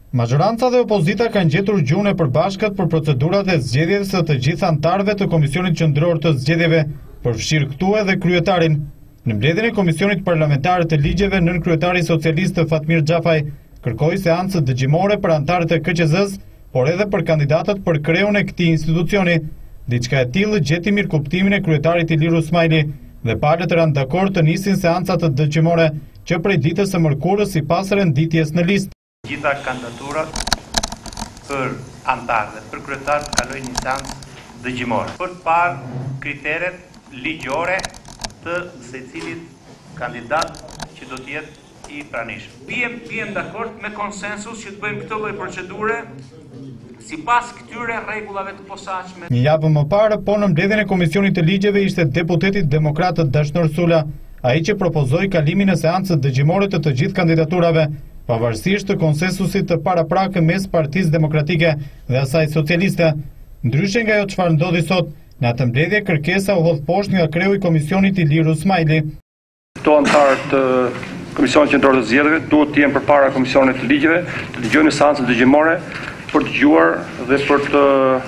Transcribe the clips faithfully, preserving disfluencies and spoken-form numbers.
Majoranca dhe opozita kanë gjetur gjuhën e përbashkët për procedurat e zgjedhjes së të gjithë anëtarëve të Komisionit Qendror të Zgjedhjeve, përfshirë këtu edhe kryetarin. Në mbledhjen e Komisionit Parlamentar të Ligjeve, nën kryetari socialist Fatmir Xhafaj kërkoi seancë dëgjimore për anëtarët e K Q Z-s, por edhe për kandidatët për kreun e këtij institucioni. Diçka e tillë gjeti mirëkuptimin e kryetarit Ilir Usmajli dhe palët ranë dakord të nisin seanca të dëgjimore që prej ditës së mërkurës sipas renditjes në listë. Gjitha kandidaturat për antarë dhe për kryetar kalojnë një seancë dëgjimore për të parë kriteret ligjore të secilit kandidat që do të jetë i pranishëm. Pijem pijem dakord me konsensus që të bëjmë këtë lloj procedure sipas këtyre rregullave të posaçme. Një javë më parë, po në mbledhjen e Komisionit të Ligjeve ishte deputeti demokrat Dashnor Sula, ai që propozoi kalimin e seancës dëgjimore të të gjithë kandidaturave, pavarësisht të konsensusit të paraprakë mes Partisë Demokratike dhe asaj socialiste. Ndryshe nga ajo çfarë ndodhi sot, në atë mbledhje kërkesa u hodh poshtë nga kreu i Komisionit Ilir Usmajli. Këto anëtarë të Komisionit Qendror të Zgjedhjeve duhet të jenë përpara Komisionit të Ligjeve, të dëgjojnë seancën dëgjimore për të dëgjuar dhe për të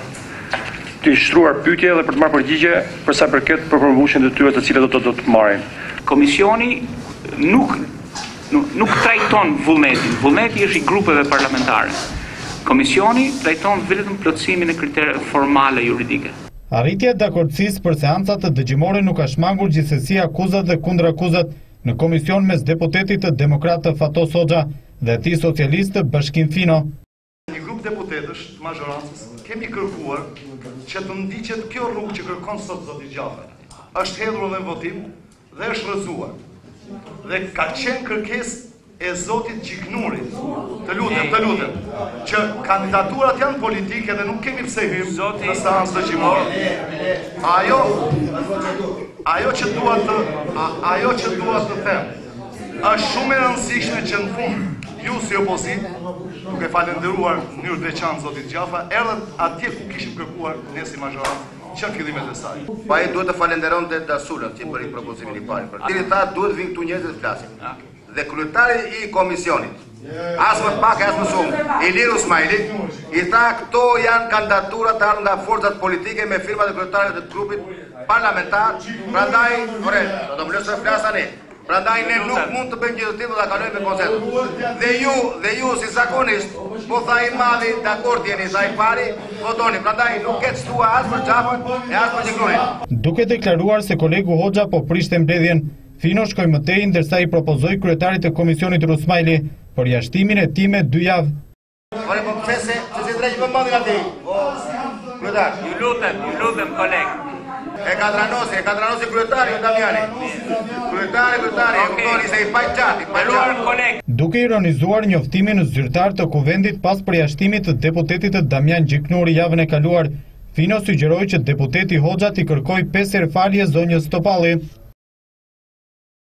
të shtruar pyetje dhe për të marrë përgjigje për sa përket përmbushjen e detyrave të cilat do të do të marrin. Komisioni nuk Nuk, nuk trajton vullnetin. Vullneti është i grupeve parlamentare. Komisioni trajton vetëm plotësimin e kritereve formale juridike. Arritja e dakordësisë për seancat të dëgjimore nuk ka shmangur gjithsesi akuzat dhe kundrakuzat në komision mes deputetit të demokrat të Fatos Hoxha dhe atij socialist të Bashkim Fino. Një grup deputetësh të majorancës kemi kërkuar që të ndiqet kjo rrugë që kërkon sot zoti Xhafaj. Është hedhur në votim dhe është rrëzuar. Dhe ka qenë kërkesë e zotit Gjiknuri, të lutem, të lutem, që kandidaturat janë politike dhe nuk kemi pse hym në seancë dëgjimore. Ajo, ajo që dua të, ajo që dua të them, është shumë e rëndësishme që në fund ju si opozit, duke falendëruar në mënyrë të veçantë zotit Xhafa, erdhët atje ku kishim kërkuar ne si majorancë. Që fillimet e saj. Pa e duhet të falenderon të Dasulën që për i propozimin i parë. Për tiri tha duhet vinë këtu njerëzit të flasin. Dhe kryetari i komisionit, as më pak as më shumë, Ilir Usmajli, i tha këto janë kandidaturat të ardhur nga forcat politike me firmat e kryetarit të grupit parlamentar, prandaj, ore, do të më lësë të flasani. Prandaj ne nuk mund të bëjmë gjithë të tillë dhe kalojmë me konsensus. Dhe ju, dhe ju si zakonisht, po tha i madhi, dakord jeni, tha i pari, votoni. Prandaj nuk ketë stua as për Xhafën e as për Gjiknurin. Duke deklaruar se kolegu Hoxha po prishte mbledhjen, Fino shkoi më tej ndërsa i propozoi kryetarit të Komisionit Usmajli për jashtimin e tij me dy javë. Ore po pse se se drejt më mendin aty. Kryetar, Ju lutem, ju lutem koleg. e kadranosi, e kadranosi kryetari Damiani. Kryetari, kryetari, e kuptoni se i pajçati, pajçati. koleg. Duke ironizuar njoftimin zyrtar të kuvendit pas përjashtimit të deputetit të Damian Gjiknuri javën e kaluar, Fino sugjeroi që deputeti Hoxha t'i kërkoi pesë herë falje zonjës Topalli.